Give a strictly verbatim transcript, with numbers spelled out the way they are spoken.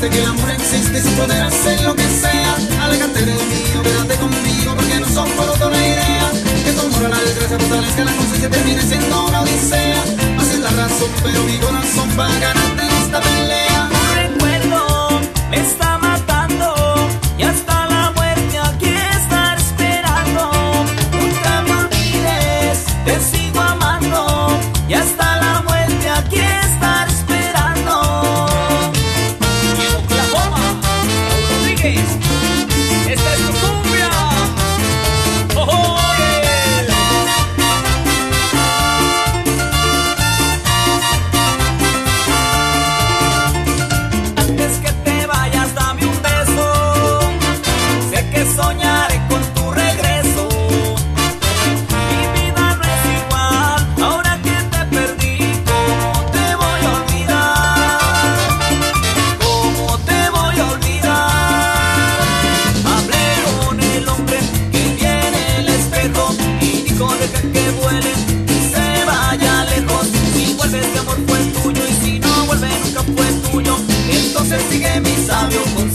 Sé que el amor existe sin poder hacer lo que sea. Aléjate de mí o quédate conmigo, porque no son por otra idea. Que tu amor a la letra se fortalezca, la conciencia termine siendo una odisea. Así es la razón, pero mi corazón va a ganarte en esta pelea. Un recuerdo me está matando y hasta la muerte aquí estar esperando. Nunca me olvides, te sigo amando y hasta la muerte aquí estar esperando. Y en Oklahoma, Raúl Rodríguez, esta es tu cumbia. ¡Oh, oh, yeah! Antes que te vayas, dame un beso. Sé que soñaré con tu regreso. Mi vida no es igual ahora que te perdí. ¿Cómo te voy a olvidar? ¿Cómo te voy a olvidar? Hablé con el hombre que tiene el espejo y dijo deja que vuele y se vaya lejos. Si vuelve ese amor fue tuyo y si no vuelve nunca fue tuyo. Entonces sigue mi sabio